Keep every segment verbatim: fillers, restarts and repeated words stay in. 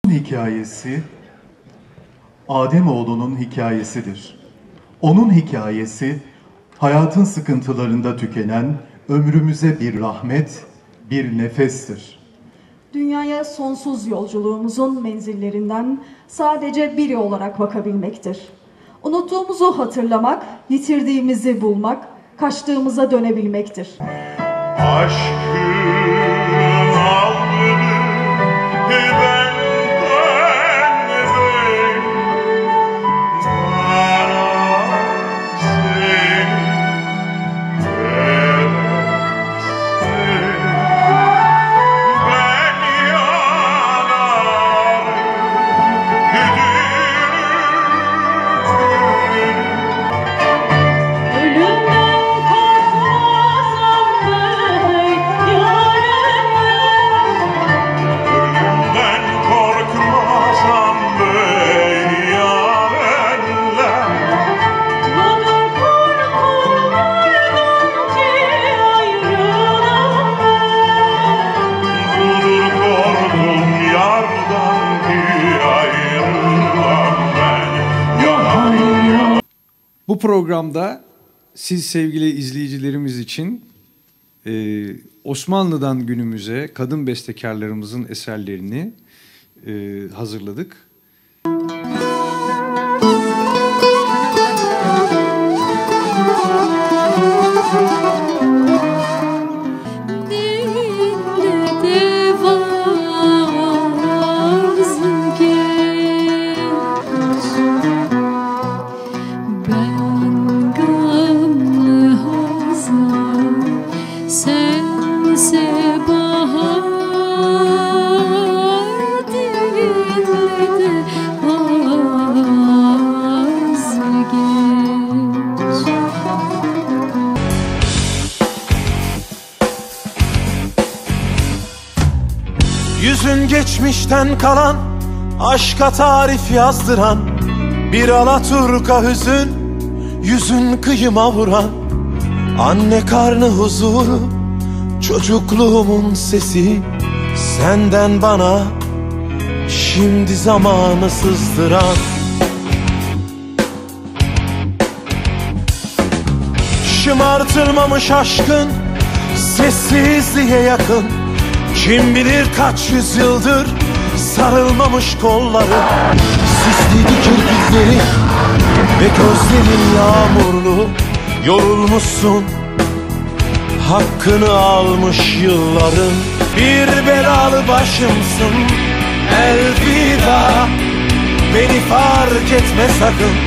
Hikayesi Ademoğlu'nun hikayesidir. Onun hikayesi hayatın sıkıntılarında tükenen ömrümüze bir rahmet, bir nefestir. Dünyaya sonsuz yolculuğumuzun menzillerinden sadece biri olarak bakabilmektir. Unuttuğumuzu hatırlamak, yitirdiğimizi bulmak, kaçtığımıza dönebilmektir. Aşkın aldı benden beni, bana seni versin. Ben yanarım, giderim. Ölümden korkmazam bey Ölümden korkmazam bey yarenler. Budur korkulardan ki ayrılamam. Budur korkum yardan ki ayrılamam ben. Yanarım. Bu programda siz sevgili izleyicilerimiz için e, Osmanlı'dan günümüze kadın bestekarlarımızın eserlerini e, hazırladık. Dille vazgeç, ben gamlı hazan, sense bahar. Dille vazgeç. Yüzün geçmişten kalan, aşka tarif yazdıran, bir alaturka hüzün, yüzün kıyıma vuran. Anne karnı huzuru, çocukluğumun sesi, senden bana şimdi zamanı sızdıran. Şımartılmamış aşkın, sessizliğe yakın. Kim bilir kaç yüzyıldır sarılmamış kolları, sisliydi kirpikleri ve gözlerin yağmurlu. Yorulmuşsun, hakkını almış yılların. Bir belalı başımsın, elveda. Beni fark etme sakın.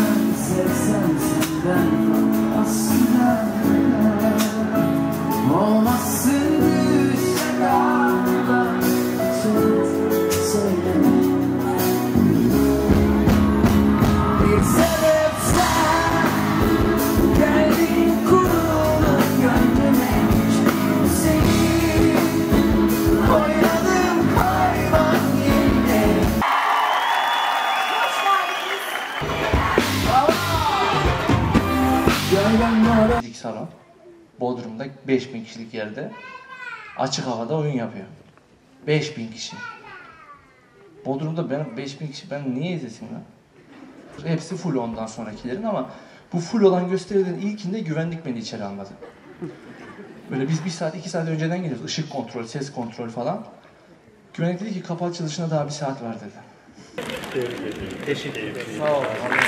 kişilik salon, Bodrum'da beş bin kişilik yerde açık havada oyun yapıyor. beş bin kişi. Bodrum'da ben beş bin kişi ben niye izlesin lan? Hepsi full ondan sonrakilerin ama bu full olan gösterilerin ilkinde güvenlik beni içeri almadı. Böyle biz bir saat, iki saat önceden geliyoruz. Işık kontrol, ses kontrol falan. Güvenlik dedi ki kapı açılışına daha bir saat var dedi. Teşekkür ederim. Sağ ol.